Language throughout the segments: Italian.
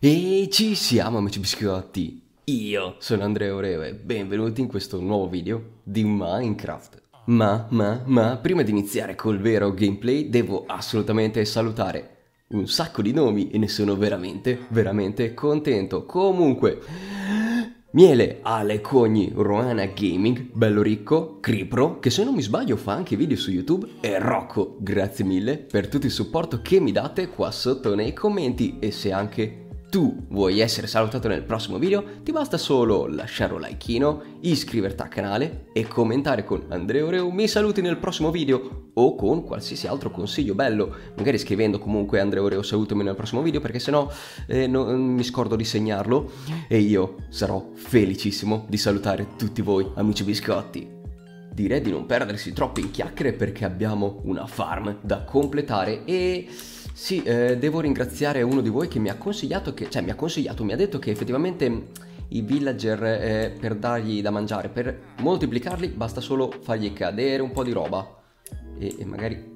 E ci siamo amici biscotti, io sono Andrea Oreo e benvenuti in questo nuovo video di Minecraft. Ma, prima di iniziare col vero gameplay devo assolutamente salutare un sacco di nomi e ne sono veramente contento. Comunque, Miele, Ale Cogni, Roana Gaming, Bello Ricco, Cripro, che se non mi sbaglio fa anche video su YouTube, e Rocco, grazie mille per tutto il supporto che mi date qua sotto nei commenti. E se anche tu vuoi essere salutato nel prossimo video, ti basta solo lasciare un likeino, iscriverti al canale e commentare con Andrea Oreo mi saluti nel prossimo video o con qualsiasi altro consiglio bello, magari scrivendo comunque Andrea Oreo salutami nel prossimo video, perché sennò mi scordo di segnarlo e io sarò felicissimo di salutare tutti voi amici biscotti. Direi di non perdersi troppo in chiacchiere perché abbiamo una farm da completare e sì, devo ringraziare uno di voi che mi ha consigliato, mi ha detto che effettivamente i villager per dargli da mangiare, per moltiplicarli basta solo fargli cadere un po' di roba e magari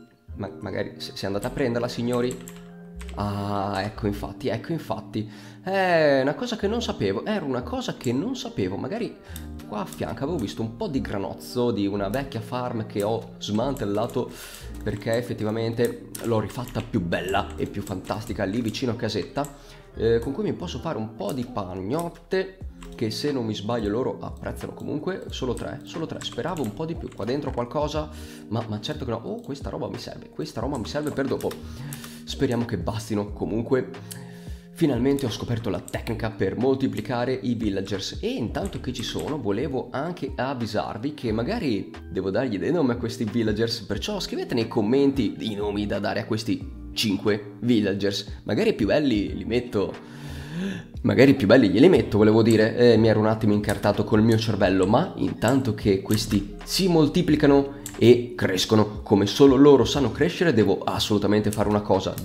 se andate a prenderla signori. Ah, ecco infatti, è una cosa che non sapevo, magari qua a fianco avevo visto un po' di granozzo di una vecchia farm che ho smantellato perché effettivamente l'ho rifatta più bella e più fantastica lì vicino a casetta, con cui mi posso fare un po' di pagnotte che se non mi sbaglio loro apprezzano comunque. Solo tre, speravo un po' di più qua dentro qualcosa, ma certo che no. Oh, questa roba mi serve per dopo. Speriamo che bastino. Comunque finalmente ho scoperto la tecnica per moltiplicare i villagers e intanto che ci sono volevo anche avvisarvi che magari devo dargli dei nomi a questi villagers, perciò scrivete nei commenti i nomi da dare a questi 5 villagers. Magari i più belli li metto, magari più belli glieli metto, volevo dire, mi ero un attimo incartato col mio cervello, ma intanto che questi si moltiplicano e crescono come solo loro sanno crescere, devo assolutamente fare una cosa,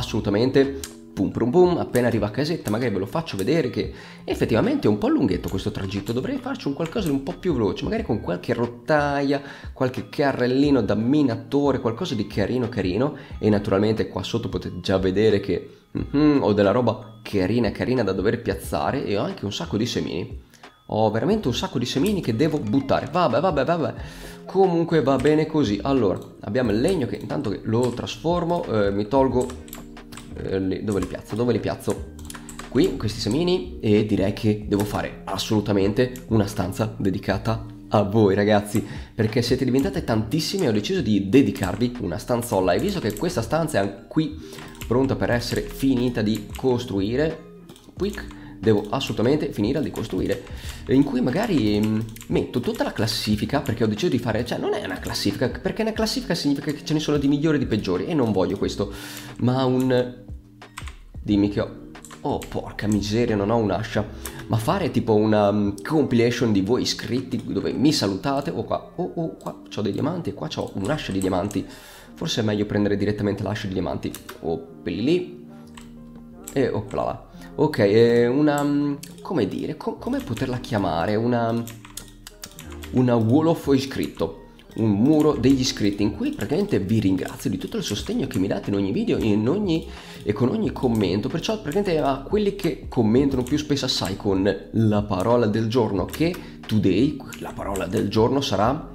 appena arriva a casetta magari ve lo faccio vedere che effettivamente è un po' lunghetto questo tragitto, dovrei farci un qualcosa di un po' più veloce, magari con qualche rottaia, qualche carrellino da minatore, qualcosa di carino, e naturalmente qua sotto potete già vedere che ho della roba carina da dover piazzare e ho anche un sacco di semini. Ho veramente un sacco di semini che devo buttare. Vabbè. Comunque va bene così. Allora, abbiamo il legno che intanto che lo trasformo, mi tolgo dove li piazzo? Qui, questi semini, e direi che devo fare assolutamente una stanza dedicata a voi ragazzi, perché siete diventate tantissime e ho deciso di dedicarvi una stanzolla. E visto che questa stanza è qui pronta per essere finita di costruire, devo assolutamente finire di costruire, in cui magari metto tutta la classifica, perché ho deciso di fare, cioè non è una classifica, perché una classifica significa che ce ne sono di migliori e di peggiori e non voglio questo, ma dimmi che ho, oh porca miseria non ho un'ascia, ma fare tipo una compilation di voi iscritti dove mi salutate. Qua c'ho dei diamanti e qua c'ho un'ascia di diamanti, forse è meglio prendere direttamente l'ascia di diamanti, lì e là. Ok, come dire, come poterla chiamare? Una wall of iscritto, un muro degli iscritti, in cui praticamente vi ringrazio di tutto il sostegno che mi date in ogni video e con ogni commento, perciò praticamente a quelli che commentano più spesso assai con la parola del giorno, che today, la parola del giorno sarà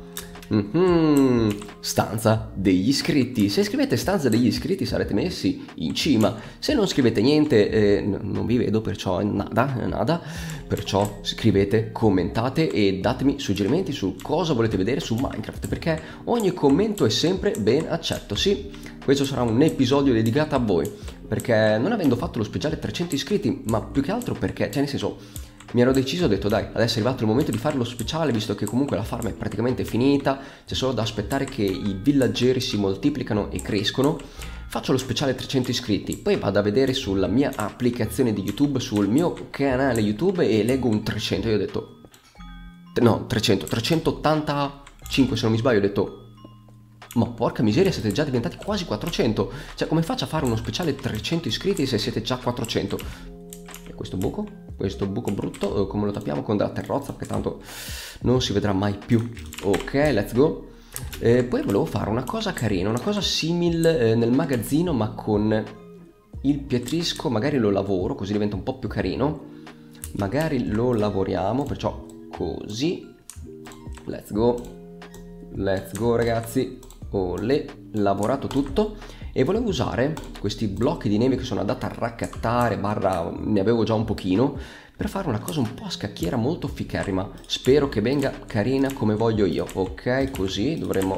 stanza degli iscritti. Se scrivete stanza degli iscritti sarete messi in cima, se non scrivete niente non vi vedo, perciò nada, perciò scrivete, commentate e datemi suggerimenti su cosa volete vedere su Minecraft, perché ogni commento è sempre ben accetto. Sì, questo sarà un episodio dedicato a voi, perché non avendo fatto lo speciale 300 iscritti, ma più che altro perché, cioè nel senso, mi ero deciso, ho detto dai, adesso è arrivato il momento di fare lo speciale, visto che comunque la farm è praticamente finita, c'è solo da aspettare che i villageri si moltiplicano e crescono. Faccio lo speciale 300 iscritti, poi vado a vedere sulla mia applicazione di YouTube, sul mio canale YouTube e leggo un 300, io ho detto, no 385 se non mi sbaglio, ho detto, ma porca miseria siete già diventati quasi 400, cioè come faccio a fare uno speciale 300 iscritti se siete già 400? Questo buco brutto, come lo tappiamo? Con della terrozza, perché tanto non si vedrà mai più. Ok, let's go. Poi volevo fare una cosa carina, una cosa simile nel magazzino, ma con il pietrisco magari lo lavoro, così diventa un po' più carino. Magari lo lavoriamo, perciò così. Let's go ragazzi. Olè, lavorato tutto. E volevo usare questi blocchi di neve che sono andato a raccattare, barra ne avevo già un pochino, per fare una cosa un po' a scacchiera molto ficherrima. Spero che venga carina come voglio io. Ok, così dovremmo...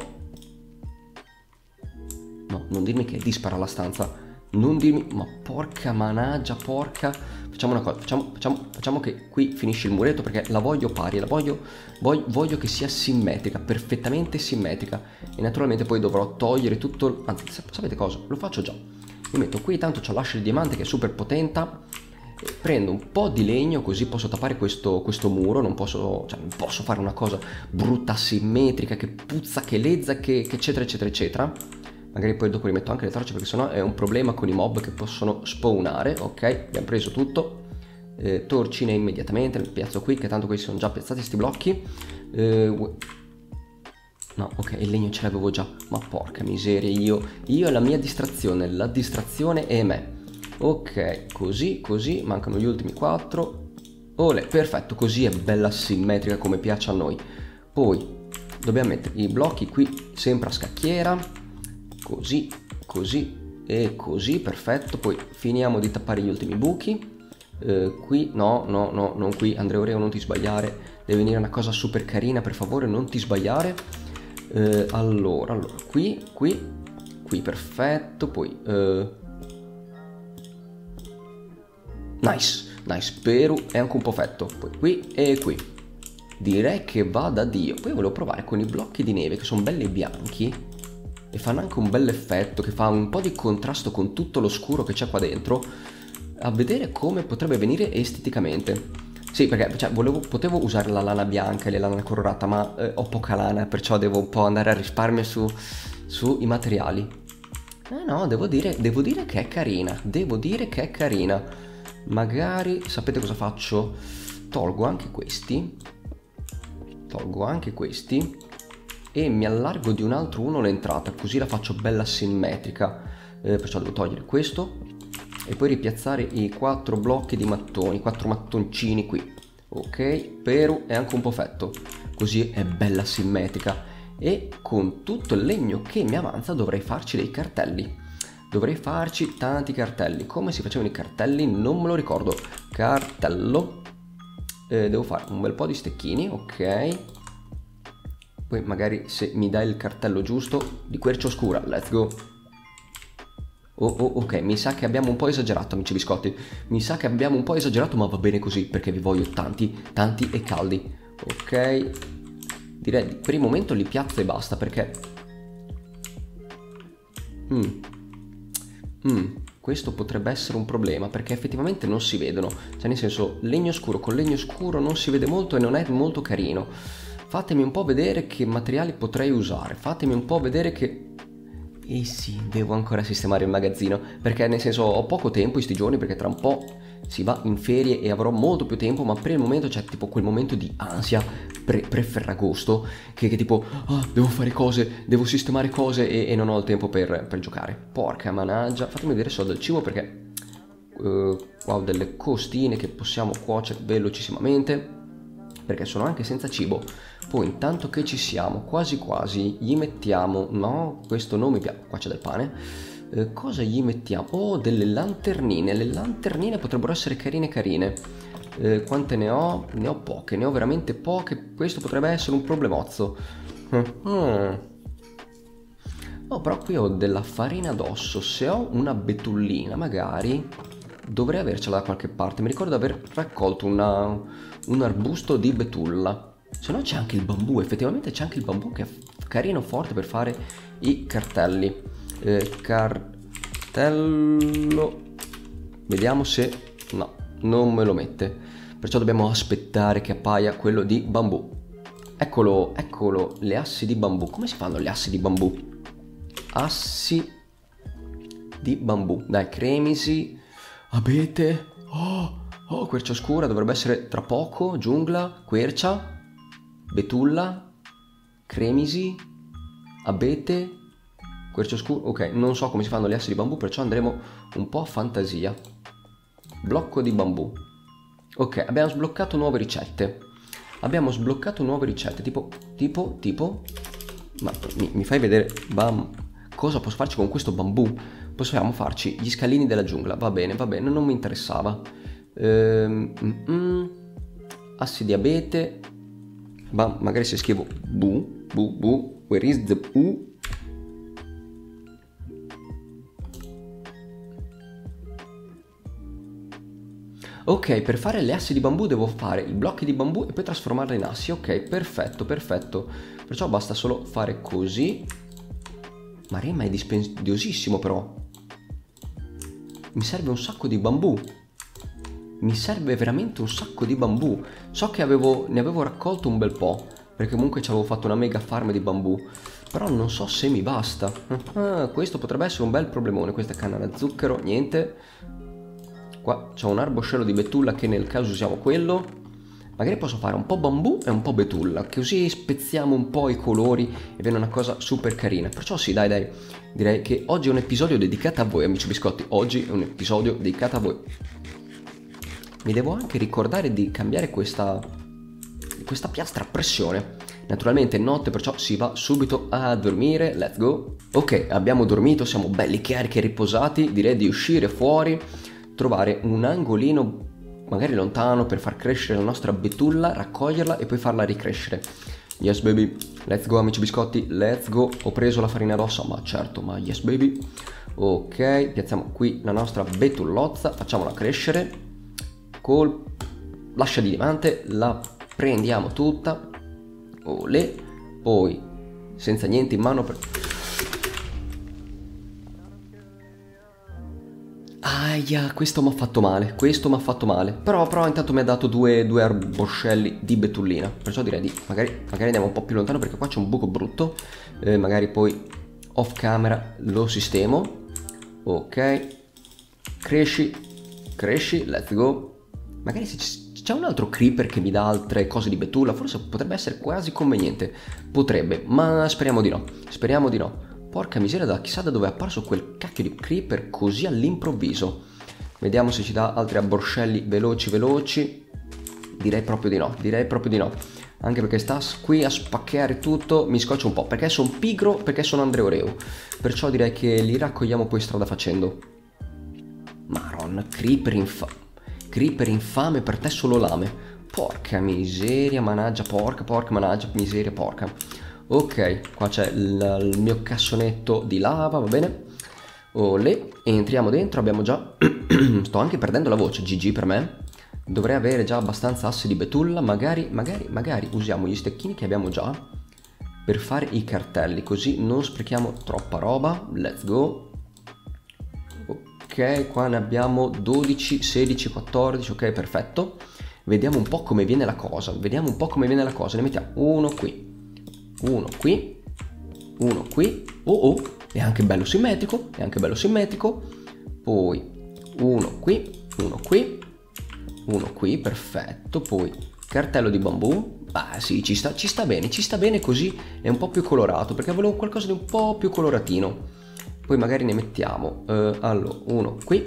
No, non dirmi che dispara la stanza. Non dirmi... Ma porca managgia, porca... Facciamo una cosa, facciamo che qui finisce il muretto perché la voglio pari, voglio che sia simmetrica, perfettamente simmetrica. E naturalmente poi dovrò togliere tutto... Anzi, sapete cosa? Lo faccio già. Mi metto qui, tanto c'ho l'ascia di diamante che è super potenta. Prendo un po' di legno così posso tappare questo muro, non posso fare una cosa brutta, simmetrica, che puzza, che lezza, che eccetera eccetera eccetera. Magari poi dopo rimetto anche le torce perché sennò è un problema con i mob che possono spawnare. Ok, abbiamo preso tutto. Torcine immediatamente, le piazzo qui che tanto questi sono già piazzati sti blocchi. No, ok, il legno ce l'avevo già. Ma porca miseria, io e la mia distrazione, la distrazione è me. Ok, così, mancano gli ultimi 4. Olè, perfetto, così è bella simmetrica come piace a noi. Poi dobbiamo mettere i blocchi qui sempre a scacchiera. Così e così, perfetto. Poi finiamo di tappare gli ultimi buchi. Qui, no, non qui. Andrea Oreo, non ti sbagliare. Deve venire una cosa super carina, per favore, non ti sbagliare. Allora, qui, perfetto. Poi, nice, Peru è anche un po' fetto. Poi qui e qui. Direi che va da Dio. Poi volevo provare con i blocchi di neve che sono belli bianchi e fanno anche un bel effetto che fa un po' di contrasto con tutto lo scuro che c'è qua dentro, a vedere come potrebbe venire esteticamente. Sì, perché potevo usare la lana bianca e la lana colorata, ma ho poca lana, perciò devo un po' andare a risparmio sui materiali. No, devo dire che è carina, Magari, sapete cosa faccio? Tolgo anche questi e mi allargo di un altro uno l'entrata, così la faccio bella simmetrica. Perciò devo togliere questo e poi ripiazzare i 4 blocchi di mattoni, 4 mattoncini qui. Ok, Peru è anche un po' fetto, così è bella simmetrica. E con tutto il legno che mi avanza dovrei farci dei cartelli. Dovrei farci tanti cartelli. Come si facevano i cartelli? Non me lo ricordo. Cartello. Devo fare un bel po' di stecchini, ok. Poi magari se mi dai il cartello giusto di quercia oscura, let's go. Ok, mi sa che abbiamo un po' esagerato, amici biscotti. Mi sa che abbiamo un po' esagerato, ma va bene così, perché vi voglio tanti e caldi. Ok, direi per il momento li piazzo e basta, perché... questo potrebbe essere un problema, perché effettivamente non si vedono. Cioè, nel senso, legno scuro con legno scuro non si vede molto e non è molto carino. Fatemi un po' vedere che materiali potrei usare. Fatemi un po' vedere che... Eh sì, devo ancora sistemare il magazzino, perché nel senso ho poco tempo in sti giorni, perché tra un po' si va in ferie e avrò molto più tempo, ma per il momento c'è tipo quel momento di ansia pre-Ferragosto che tipo devo fare cose, devo sistemare cose e non ho il tempo per giocare. Porca managgia. Fatemi vedere se ho del cibo, perché qua ho delle costine che possiamo cuocere velocissimamente, perché sono anche senza cibo. Poi intanto che ci siamo, quasi gli mettiamo... No, questo non mi piace. Qua c'è del pane. Cosa gli mettiamo? Oh, delle lanternine. Le lanternine potrebbero essere carine. Quante ne ho? Ne ho poche, ne ho veramente poche. Questo potrebbe essere un problemozzo. Oh, però qui ho della farina addosso. Se ho una betullina, magari dovrei avercela da qualche parte. Mi ricordo di aver raccolto un arbusto di betulla. Se no c'è anche il bambù, effettivamente c'è anche il bambù che è carino, forte per fare i cartelli. Cartello. Vediamo se... No, non me lo mette. Perciò dobbiamo aspettare che appaia quello di bambù. Eccolo, le assi di bambù. Come si fanno le assi di bambù? Assi di bambù. Dai, cremisi, abete. Oh, quercia oscura, dovrebbe essere tra poco. Giungla, quercia, betulla, cremisi, abete, quercia scuro, ok, non so come si fanno le assi di bambù, perciò andremo un po' a fantasia. Blocco di bambù. Ok, abbiamo sbloccato nuove ricette. Abbiamo sbloccato nuove ricette, tipo... Ma mi fai vedere, bam, cosa posso farci con questo bambù? Possiamo farci gli scalini della giungla, va bene, non mi interessava. Assi di abete, bam, magari se scrivo bu, where is the bu? Ok, per fare le assi di bambù devo fare i blocchi di bambù e poi trasformarli in assi. Ok, perfetto. Perciò basta solo fare così. Ma Rema è dispendiosissimo però. Mi serve un sacco di bambù. Mi serve veramente un sacco di bambù. So che ne avevo raccolto un bel po', perché comunque ci avevo fatto una mega farm di bambù. Però non so se mi basta. Questo potrebbe essere un bel problemone. Questa è canna da zucchero, niente. Qua c'è un arboscello di betulla che nel caso usiamo quello. Magari posso fare un po' bambù e un po' betulla, così spezziamo un po' i colori e viene una cosa super carina. Perciò sì, dai, direi che oggi è un episodio dedicato a voi, amici biscotti. Oggi è un episodio dedicato a voi. Mi devo anche ricordare di cambiare questa piastra a pressione. Naturalmente è notte, perciò si va subito a dormire. Let's go. Ok, abbiamo dormito, siamo belli carichi e riposati. Direi di uscire fuori, trovare un angolino magari lontano per far crescere la nostra betulla, raccoglierla e poi farla ricrescere. Yes baby, let's go amici biscotti, let's go. Ho preso la farina rossa, ma certo, ma yes baby. Ok, piazziamo qui la nostra betullozza, facciamola crescere col l'ascia di diamante, la prendiamo tutta. Olè, poi senza niente in mano per... Aia, questo mi ha fatto male, però intanto mi ha dato due arboscelli di betullina, perciò direi di magari andiamo un po' più lontano perché qua c'è un buco brutto, magari poi off camera lo sistemo. Ok, cresci, let's go. Magari se c'è un altro creeper che mi dà altre cose di betulla, forse potrebbe essere quasi conveniente, potrebbe, ma speriamo di no. Porca miseria, chissà da dove è apparso quel cacchio di creeper così all'improvviso. Vediamo se ci dà altri arboscelli veloci. Direi proprio di no. Anche perché sta qui a spaccheare tutto, mi scoccia un po', perché sono pigro, perché sono Andreoreo. Perciò direi che li raccogliamo poi strada facendo. Maronna, creeper infame, per te solo lame. Porca miseria, managgia, porca managgia, miseria, porca. Ok, qua c'è il mio cassonetto di lava, va bene. Olè, entriamo dentro, abbiamo già... Sto anche perdendo la voce, GG per me. Dovrei avere già abbastanza assi di betulla, magari usiamo gli stecchini che abbiamo già per fare i cartelli, così non sprechiamo troppa roba. Let's go. Ok, qua ne abbiamo 12, 16, 14, ok, perfetto. Vediamo un po' come viene la cosa, ne mettiamo uno qui. Uno qui, oh, è anche bello simmetrico, poi uno qui, perfetto, poi cartello di bambù, sì, ci sta bene così, è un po' più colorato, perché volevo qualcosa di un po' più coloratino, poi magari ne mettiamo, allora, uno qui,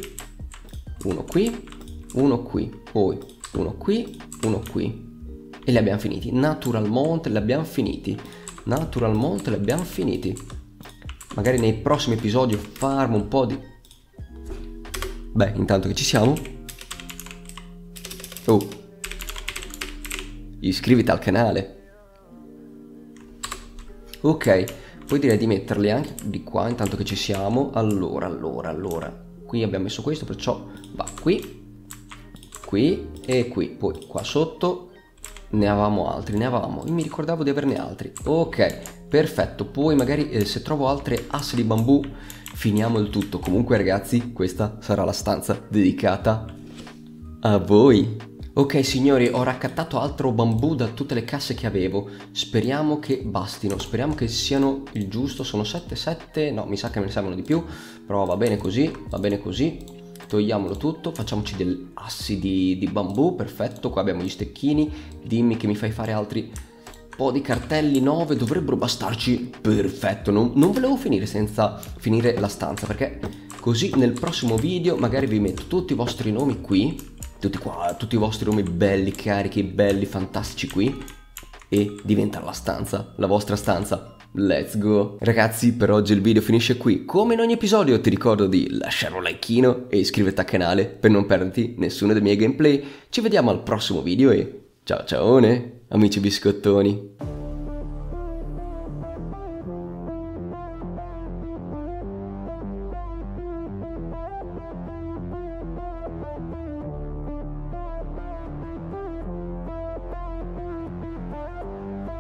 poi uno qui, e li abbiamo finiti, naturalmente li abbiamo finiti. Magari nei prossimi episodi farmo un po' di... Beh, intanto che ci siamo... Oh! Iscriviti al canale! Ok, poi direi di metterli anche di qua intanto che ci siamo. Allora. Qui abbiamo messo questo, perciò va qui e qui. Poi qua sotto... Ne avevamo altri, io mi ricordavo di averne altri. Ok, perfetto, poi magari se trovo altre assi di bambù finiamo il tutto. Comunque ragazzi, questa sarà la stanza dedicata a voi. Ok signori, ho raccattato altro bambù da tutte le casse che avevo. Speriamo che bastino, speriamo che siano il giusto. Sono 7, no, mi sa che me ne servono di più, però va bene così. Togliamolo tutto, facciamoci degli assi di bambù, perfetto, qua abbiamo gli stecchini, dimmi che mi fai fare altri po' di cartelli 9 dovrebbero bastarci. Perfetto, non volevo finire senza finire la stanza, perché così nel prossimo video magari vi metto tutti i vostri nomi qui, tutti qua, tutti i vostri nomi belli, carichi, belli, fantastici qui, e diventa la stanza, la vostra stanza. Let's go! Ragazzi, per oggi il video finisce qui. Come in ogni episodio ti ricordo di lasciare un likeino e iscriverti al canale per non perderti nessuno dei miei gameplay. Ci vediamo al prossimo video e ciao ciao, amici biscottoni!